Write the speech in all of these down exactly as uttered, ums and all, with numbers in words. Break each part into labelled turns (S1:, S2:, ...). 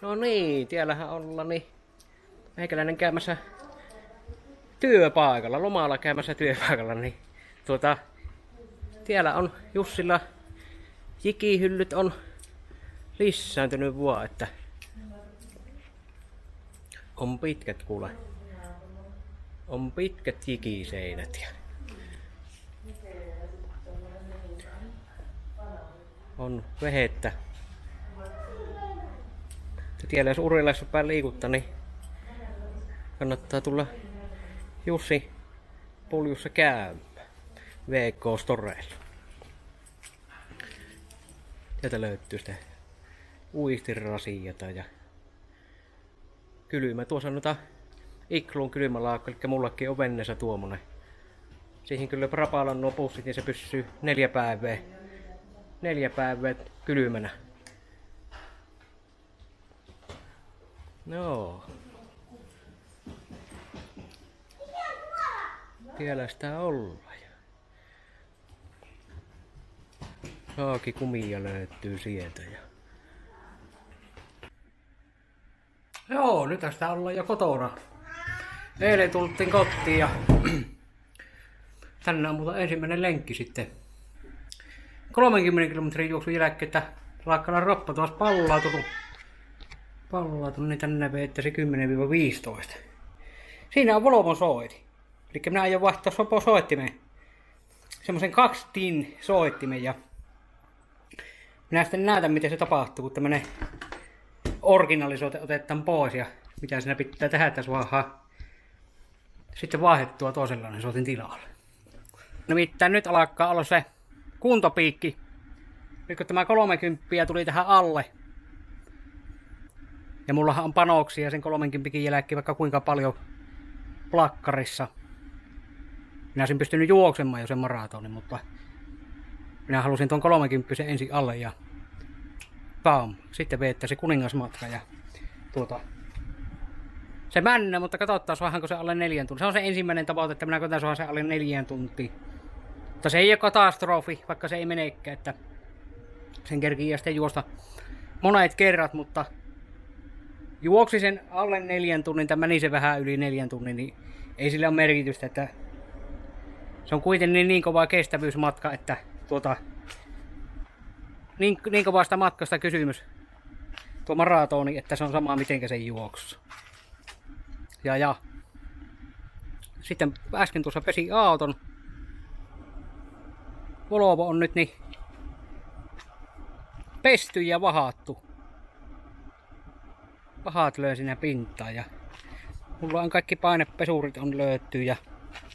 S1: No niin, tiellähän ollaan niin meikäläinen käymässä työpaikalla, lomalla käymässä työpaikalla, niin tuota, tiellä on Jussilla jikihyllyt on lisääntynyt vaan, että on pitkät kuule. On pitkät jikiseinät ja on vehettä. Ja tiellä jos urilaissa päin liikuttaa, niin kannattaa tulla Jussi Puljussa käymään V K-storeilla. Sieltä löytyy sitä uistinrasiata ja kylmä. Tuossa on noita Ikluun kylmälaakko, eli mullakin on vennessä tuommoinen. Siihen kyllä rapalan nuo pussit, niin se pysyy neljä päivää. Neljä päivää kylmänä. No. Vielä sitä olla. Saakin kumia löytyy sieltä. Ja... Joo, nyt tästä ollaan jo kotona. Eilen tultiin kotiin ja tänään on muuta ensimmäinen lenkki sitten. kolmenkymmenen kilometrin juoksun jälkeen, että Laakkalan roppa tuossa pallautunut. Pallautunut, niin tänne veettäisi kymmenen viisitoista. Siinä on Volvon soiti. Eli minä aion vaihtaa sopo soittimeen. Semmoisen kaksitin soittimen ja minä sitten näytän miten se tapahtuu, kun tämmönen originalisoite otetaan pois ja mitä siinä pitää tehdä, että saadaan sitten vaihdettua toisenlainen soitin tilalle. Nimittäin nyt alkaa olla se kuntopiikki. Nyt kun tämä kolmekymmentä tuli tähän alle. Ja mullahan on panoksia sen kolmenkymmenen jälkeen vaikka kuinka paljon plakkarissa. Minä olisin pystynyt juoksemaan jo sen maratonin, mutta minä halusin tuon kolmenkymmenen ensin alle ja bam, sitten veettää se kuningasmatka ja tuota se männä, mutta katsotaan saadaanko se alle neljän tuntia. Se on se ensimmäinen tavoite, että minä koitan saada se alle neljän tuntia. Mutta se ei ole katastrofi, vaikka se ei menekään, että sen kerkii sitten juosta monet kerrat, mutta juoksi sen alle neljän tunnin, tai meni se vähän yli neljän tunnin, niin ei sillä ole merkitystä, että se on kuitenkin niin kova kestävyysmatka, että tuota, niin, niin kovasta matkasta kysymys tuo maratoni, että se on sama mitenkä se juoksu. Ja ja. Sitten äsken tuossa pesi auton. Volvo on nyt niin pesty ja vahattu. Vahat löi siinä pintaan ja mulla on kaikki painepesurit on löytyy ja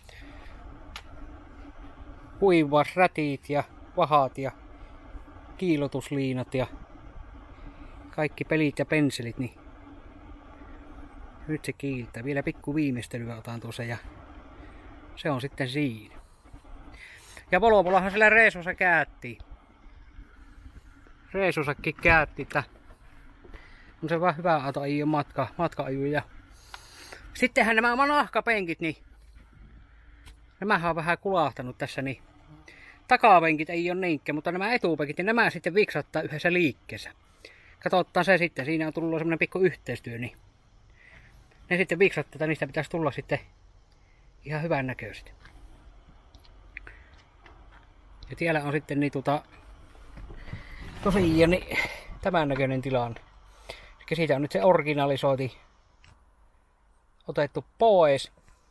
S1: kuivasrätit ja vahat ja kiilotusliinat ja kaikki pelit ja pensselit, niin nyt se kiiltää. Vielä pikku viimeistelyä otan tuossa ja se on sitten siinä. Ja Volvollahan sillä reissussa käytti. Reissussakin käytti, että on se vaan hyvä auto ei ole matka, matka-aju. Ja sittenhän nämä nahkapenkit, niin nämähän on vähän kulahtanut tässä, niin takapenkit ei ole niinkään, mutta nämä etupenkit, niin nämä sitten viksattaa yhdessä liikkeessä. Katsotaan se sitten, siinä on tullut semmonen pikku yhteistyö, niin ne sitten viksattaa, niistä pitäisi tulla sitten ihan hyvän näköisesti. Ja tiellä on sitten niin tota, tosiaan niin tämän näköinen tilanne. Eli siitä on nyt se originalisointi otettu pois.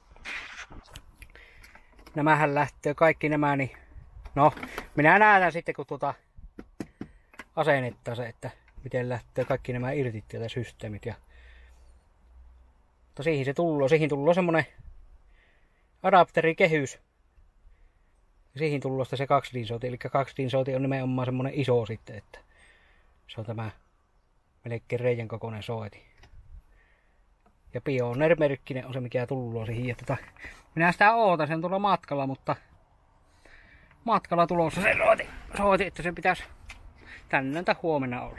S1: Nämähän lähtee kaikki nämä, niin no minä näytän sitten kun tuota asennettaa se, että miten lähtee kaikki nämä irti täältä systeemit. Ja mutta siihen se tullut, siihen tullut semmonen adapterikehys. Ja siihen tullut se kaksidinsouti, eli kaksidinsouti on nimenomaan semmonen iso sitten, että se on tämä melkein reijän kokoinen soiti. Ja Pioneer-merkkinen on se mikä tullut siihen. Ja tota, minä sitä ootan sen tuolla matkalla, mutta matkalla tulossa se soiti, soiti että se pitäisi tänään tai huomenna olla.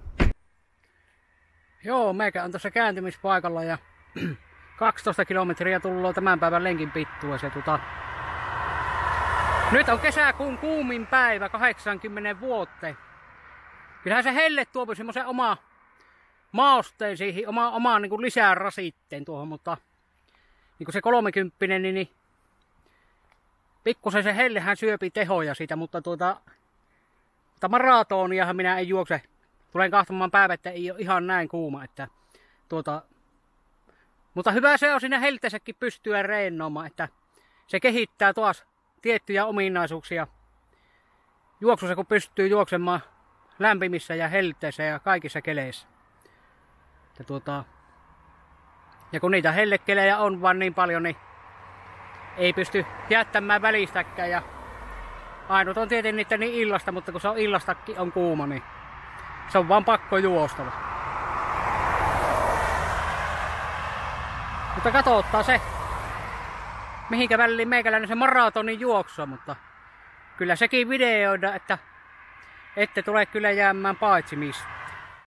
S1: Joo, meikä on tuossa kääntymispaikalla ja kaksitoista kilometriä tullut tämän päivän lenkin pittuessa. Ja tota, nyt on kesäkuun kuumin päivä kahdeksankymmentä vuoteen. Kyllähän se helle tuo semmoisen oma, mausteen siihen oma, omaan niin kuin lisää rasitteen tuohon, mutta niin kuin se kolmekymppinen, niin, niin pikkusen se hellehän syöpi tehoja siitä, mutta tuota, mutta maratoniahan minä en juokse. Tulen kahtomaan päivä, että ei ole ihan näin kuuma, että tuota, mutta hyvä se on siinä helteessäkin pystyä reennoimaan, että se kehittää taas tiettyjä ominaisuuksia juoksussa, kun pystyy juoksemaan lämpimissä ja helteissä ja kaikissa keleissä. Ja, tuota, ja kun niitä hellekelejä on vaan niin paljon, niin ei pysty jättämään välistäkään. Ja ainut on tietenkin niitä niin illasta, mutta kun se on illastakin on kuuma, niin se on vaan pakko juostava. Mutta katsotaan se, mihinkä väliin meikäläinen se maratonin juoksua, mutta kyllä sekin videoida, että ette tule kyllä jäämään paitsi mistä.